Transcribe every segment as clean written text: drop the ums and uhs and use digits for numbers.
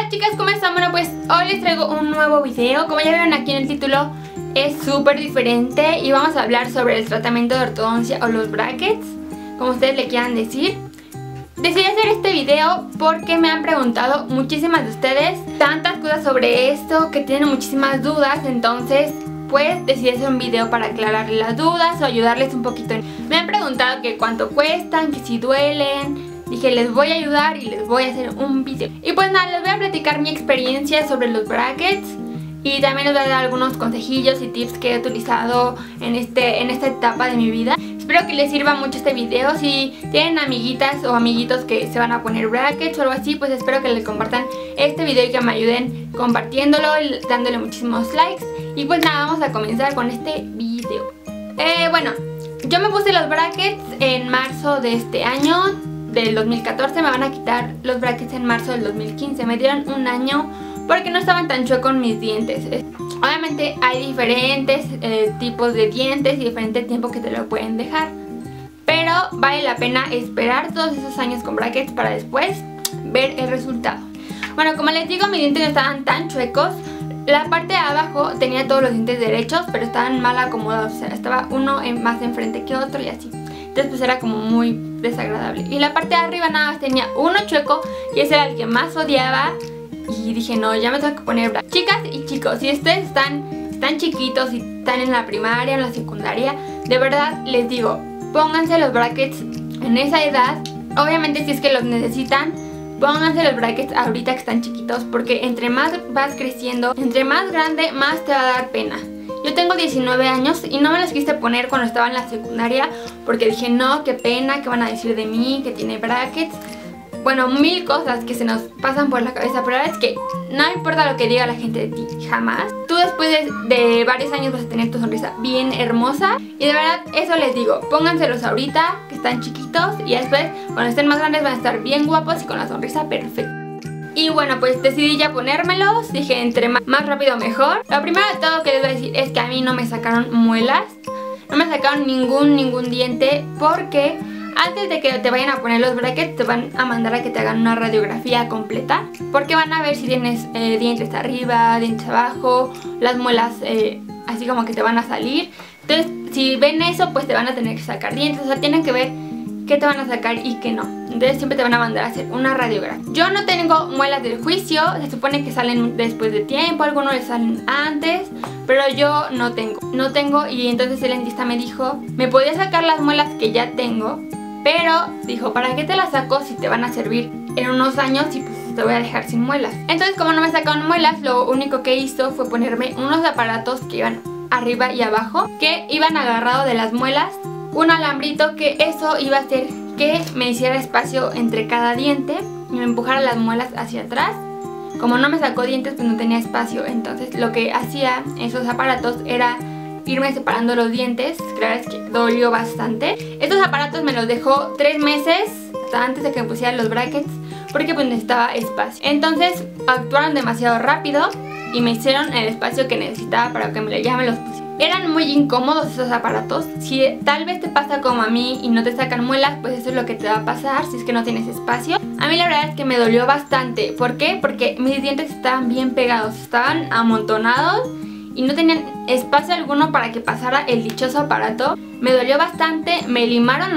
Hola chicas, ¿cómo están? Bueno, pues hoy les traigo un nuevo video. Como ya vieron aquí en el título, es súper diferente y vamos a hablar sobre el tratamiento de ortodoncia o los brackets, como ustedes le quieran decir. Decidí hacer este video porque me han preguntado muchísimas de ustedes tantas cosas sobre esto, que tienen muchísimas dudas. Entonces pues decidí hacer un video para aclararles las dudas o ayudarles un poquito. Me han preguntado que cuánto cuestan, que si duelen. Dije, les voy a ayudar y les voy a hacer un video. Y pues nada, les voy a platicar mi experiencia sobre los brackets. Y también les voy a dar algunos consejillos y tips que he utilizado en esta etapa de mi vida. Espero que les sirva mucho este video. Si tienen amiguitas o amiguitos que se van a poner brackets o algo así, pues espero que les compartan este video y que me ayuden compartiéndolo y dándole muchísimos likes. Y pues nada, vamos a comenzar con este video. Bueno, yo me puse los brackets en marzo de este año, del 2014. Me van a quitar los brackets en marzo del 2015. Me dieron un año porque no estaban tan chuecos mis dientes. Obviamente hay diferentes tipos de dientes y diferente tiempo que te lo pueden dejar, pero vale la pena esperar todos esos años con brackets para después ver el resultado. Bueno, como les digo, mis dientes no estaban tan chuecos. La parte de abajo tenía todos los dientes derechos, pero estaban mal acomodados. O sea, estaba uno más enfrente que otro y así. Entonces pues era como muy desagradable. Y la parte de arriba nada más tenía uno chueco y ese era el que más odiaba. Y dije, no, ya me tengo que poner brackets. Chicas y chicos, si ustedes están chiquitos y están en la primaria o en la secundaria, de verdad les digo, pónganse los brackets en esa edad. Obviamente si es que los necesitan, pónganse los brackets ahorita que están chiquitos, porque entre más vas creciendo, entre más grande, más te va a dar pena. Yo tengo 19 años y no me los quise poner cuando estaba en la secundaria porque dije, no, qué pena, qué van a decir de mí, que tiene brackets. Bueno, mil cosas que se nos pasan por la cabeza, pero la verdad es que no importa lo que diga la gente de ti, jamás. Tú después de varios años vas a tener tu sonrisa bien hermosa. Y de verdad, eso les digo, pónganselos ahorita, que están chiquitos, y después, cuando estén más grandes, van a estar bien guapos y con la sonrisa perfecta. Y bueno, pues decidí ya ponérmelos. Dije, entre más rápido mejor. Lo primero de todo que les voy a decir es que a mí no me sacaron muelas. No me sacaron ningún diente, porque antes de que te vayan a poner los brackets te van a mandar a que te hagan una radiografía completa, porque van a ver si tienes dientes arriba, dientes abajo, las muelas así como que te van a salir. Entonces si ven eso, pues te van a tener que sacar dientes. O sea, tienen que ver qué te van a sacar y qué no. Entonces siempre te van a mandar a hacer una radiografía. Yo no tengo muelas del juicio. Se supone que salen después de tiempo, algunos les salen antes, pero yo no tengo. Y entonces el dentista me dijo, me podía sacar las muelas que ya tengo, pero dijo, ¿para qué te las saco si te van a servir en unos años y pues te voy a dejar sin muelas? Entonces, como no me sacaron muelas, lo único que hizo fue ponerme unos aparatos que iban arriba y abajo, que iban agarrados de las muelas, un alambrito, que eso iba a hacer que me hiciera espacio entre cada diente y me empujara las muelas hacia atrás. Como no me sacó dientes, pues no tenía espacio. Entonces lo que hacía esos aparatos era irme separando los dientes. La verdad es que dolió bastante. Estos aparatos me los dejó 3 meses, hasta antes de que me pusieran los brackets, porque pues necesitaba espacio. Entonces actuaron demasiado rápido y me hicieron el espacio que necesitaba para que ya me los pusiera. Eran muy incómodos esos aparatos. Si tal vez te pasa como a mí y no te sacan muelas, pues eso es lo que te va a pasar si es que no tienes espacio. A mí la verdad es que me dolió bastante. ¿Por qué? Porque mis dientes estaban bien pegados, estaban amontonados y no tenían espacio alguno para que pasara el dichoso aparato. Me dolió bastante, me limaron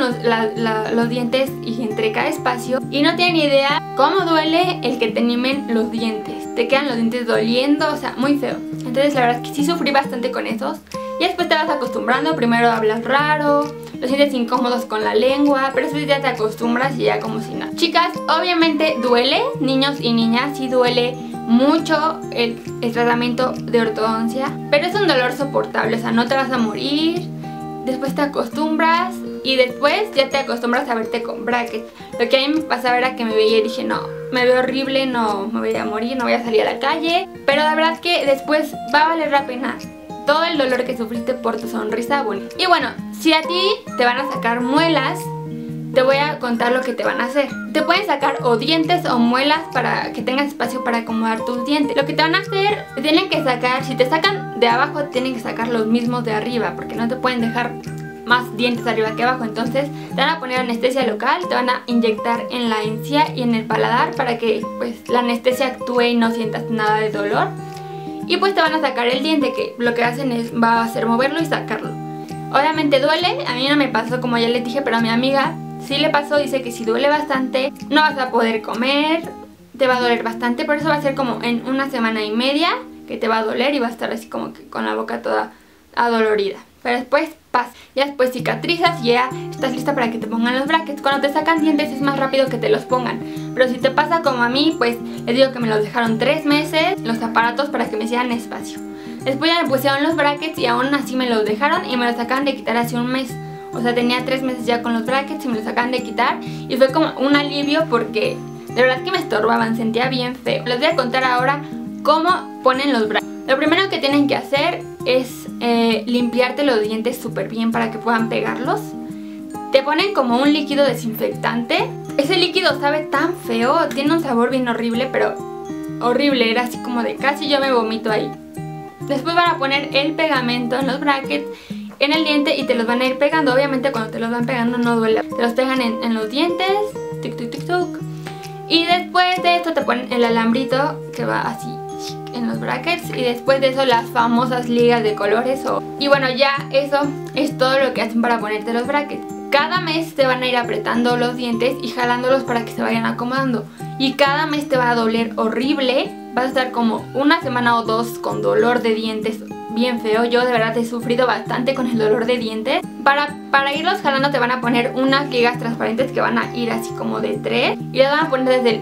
los dientes y entre cada espacio, y no tienen idea cómo duele el que te limen los dientes. Te quedan los dientes doliendo, o sea, muy feo. Entonces la verdad es que sí sufrí bastante con esos. Y después te vas acostumbrando, primero hablas raro, los sientes incómodos con la lengua, pero después ya te acostumbras y ya como si nada. Chicas, obviamente duele, niños y niñas, sí duele mucho el tratamiento de ortodoncia, pero es un dolor soportable, o sea, no te vas a morir. Después te acostumbras y después ya te acostumbras a verte con brackets. Lo que a mí me pasaba era que me veía y dije, no, me veo horrible, no me voy a morir, no voy a salir a la calle. Pero la verdad es que después va a valer la pena todo el dolor que sufriste por tu sonrisa bonita. Y bueno, si a ti te van a sacar muelas, te voy a contar lo que te van a hacer. Te pueden sacar o dientes o muelas para que tengas espacio para acomodar tus dientes. Lo que te van a hacer, te tienen que sacar, si te sacan de abajo, tienen que sacar los mismos de arriba, porque no te pueden dejar más dientes arriba que abajo. Entonces te van a poner anestesia local, te van a inyectar en la encía y en el paladar para que pues la anestesia actúe y no sientas nada de dolor. Y pues te van a sacar el diente, que lo que hacen va a ser moverlo y sacarlo. Obviamente duele, a mí no me pasó como ya les dije, pero a mi amiga sí le pasó. Dice que si duele bastante, no vas a poder comer, te va a doler bastante. Por eso va a ser como en una semana y media que te va a doler y vas a estar así como que con la boca toda adolorida. Pero después pasa, ya después cicatrizas y ya estás lista para que te pongan los brackets. Cuando te sacan dientes es más rápido que te los pongan. Pero si te pasa como a mí, pues les digo que me los dejaron 3 meses, los aparatos, para que me hicieran espacio. Después ya me pusieron los brackets y aún así me los dejaron y me los acaban de quitar hace un mes. O sea, tenía 3 meses ya con los brackets y me los acaban de quitar. Y fue como un alivio porque de verdad que me estorbaban, sentía bien feo. Les voy a contar ahora cómo ponen los brackets. Lo primero que tienen que hacer es limpiarte los dientes súper bien para que puedan pegarlos. Te ponen como un líquido desinfectante. Ese líquido sabe tan feo, tiene un sabor bien horrible, pero horrible, era así como de casi yo me vomito ahí. Después van a poner el pegamento en los brackets, en el diente, y te los van a ir pegando. Obviamente cuando te los van pegando no duele. Te los pegan en los dientes, tic tic tic tic. Y después de esto te ponen el alambrito que va así en los brackets. Y después de eso las famosas ligas de colores. Y bueno, ya eso es todo lo que hacen para ponerte los brackets. Cada mes te van a ir apretando los dientes y jalándolos para que se vayan acomodando. Y cada mes te va a doler horrible. Vas a estar como una semana o 2 con dolor de dientes bien feo. Yo de verdad he sufrido bastante con el dolor de dientes. Para irlos jalando te van a poner unas ligas transparentes que van a ir así como de 3. Y las van a poner desde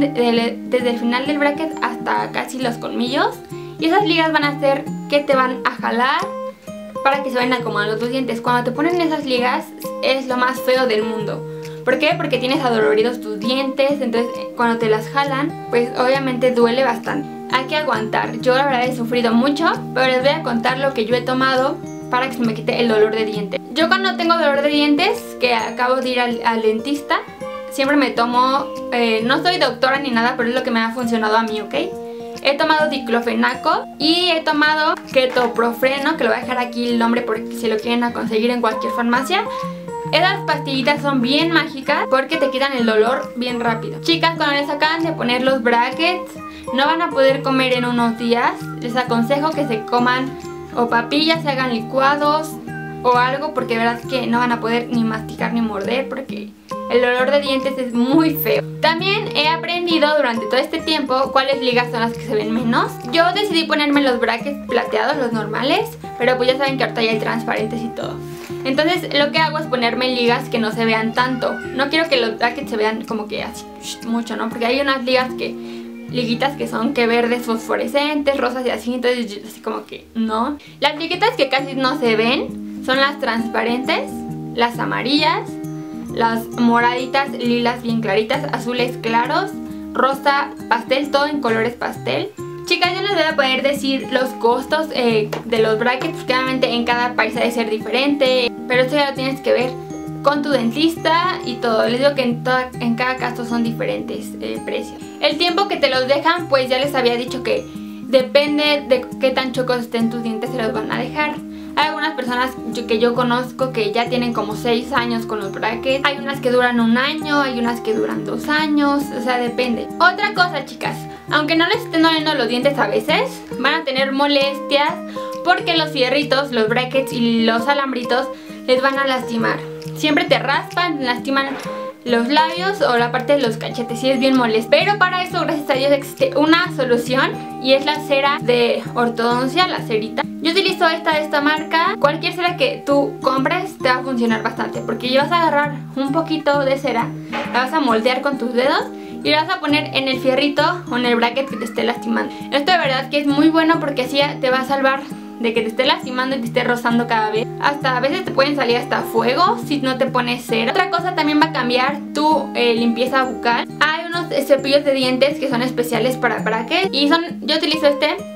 el final del bracket hasta casi los colmillos. Y esas ligas van a hacer que te van a jalar para que se vayan acomodando tus dientes. Cuando te ponen esas ligas es lo más feo del mundo. ¿Por qué? Porque tienes adoloridos tus dientes. Entonces cuando te las jalan, pues obviamente duele bastante. Hay que aguantar. Yo la verdad he sufrido mucho, pero les voy a contar lo que yo he tomado para que se me quite el dolor de dientes. Yo cuando tengo dolor de dientes, que acabo de ir al dentista, siempre me tomo, no soy doctora ni nada, pero es lo que me ha funcionado a mí, ¿ok? He tomado diclofenaco y he tomado ketoprofeno, que lo voy a dejar aquí el nombre porque si lo quieren conseguir en cualquier farmacia. Esas pastillitas son bien mágicas porque te quitan el dolor bien rápido. Chicas, cuando les acaban de poner los brackets, no van a poder comer en unos días. Les aconsejo que se coman o papillas, se hagan licuados o algo, porque de verdad que no van a poder ni masticar ni morder porque el dolor de dientes es muy feo. También he aprendido durante todo este tiempo cuáles ligas son las que se ven menos. Yo decidí ponerme los brackets plateados, los normales, pero pues ya saben que ahorita ya hay transparentes y todo. Entonces lo que hago es ponerme ligas que no se vean tanto. No quiero que los brackets se vean como que así mucho, ¿no? Porque hay unas liguitas que son que verdes fosforescentes, rosas y así. Entonces así como que no. Las liguitas que casi no se ven son las transparentes, las amarillas, las moraditas, lilas bien claritas, azules claros, rosa pastel, todo en colores pastel. Chicas, yo les voy a poder decir los costos de los brackets, porque obviamente en cada país ha de ser diferente, pero esto ya lo tienes que ver con tu dentista y todo. Les digo que en cada caso son diferentes precios. El tiempo que te los dejan, pues ya les había dicho que depende de qué tan chocos estén tus dientes, se los van a dejar. Hay algunas personas que yo conozco que ya tienen como 6 años con los brackets. Hay unas que duran 1 año, hay unas que duran 2 años, o sea, depende. Otra cosa, chicas, aunque no les estén doliendo los dientes a veces, van a tener molestias porque los fierritos, los brackets y los alambritos les van a lastimar. Siempre te raspan, lastiman los labios o la parte de los cachetes y es bien molesto. Pero para eso, gracias a Dios, existe una solución y es la cera de ortodoncia, la cerita. Yo utilizo esta de esta marca. Cualquier cera que tú compres te va a funcionar bastante, porque ya vas a agarrar un poquito de cera, la vas a moldear con tus dedos y la vas a poner en el fierrito o en el bracket que te esté lastimando. Esto de verdad que es muy bueno porque así te va a salvar de que te esté lastimando y te esté rozando cada vez. Hasta a veces te pueden salir hasta fuego si no te pones cera. Otra cosa, también va a cambiar tu limpieza bucal. Hay unos cepillos de dientes que son especiales para brackets y yo utilizo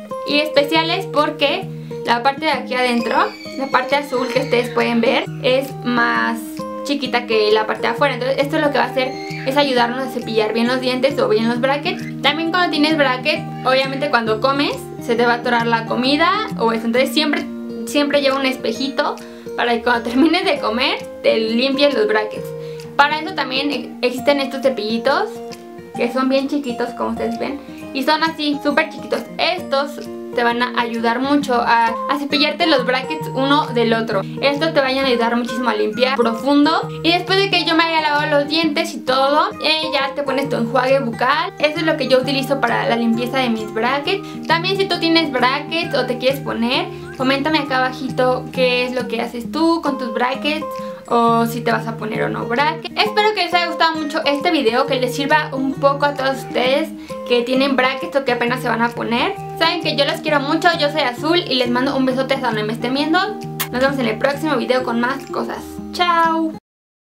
y especiales porque la parte de aquí adentro, la parte azul que ustedes pueden ver, es más chiquita que la parte de afuera. Entonces esto lo que va a hacer es ayudarnos a cepillar bien los dientes o bien los brackets. También cuando tienes bracket, obviamente cuando comes se te va a atorar la comida o eso. Entonces siempre lleva un espejito para que cuando termines de comer te limpies los brackets. Para eso también existen estos cepillitos que son bien chiquitos, como ustedes ven, y son así súper chiquitos. Estos te van a ayudar mucho a cepillarte los brackets uno del otro. Estos te van a ayudar muchísimo a limpiar profundo. Y después de que yo me haya lavado los dientes y todo, ya te pones tu enjuague bucal. Eso es lo que yo utilizo para la limpieza de mis brackets. También si tú tienes brackets o te quieres poner, coméntame acá abajito qué es lo que haces tú con tus brackets, o si te vas a poner o no brackets. Espero que les haya gustado mucho este video, que les sirva un poco a todos ustedes que tienen brackets o que apenas se van a poner. Saben que yo los quiero mucho, yo soy Azul y les mando un besote hasta donde me estén viendo. Nos vemos en el próximo video con más cosas. ¡Chao!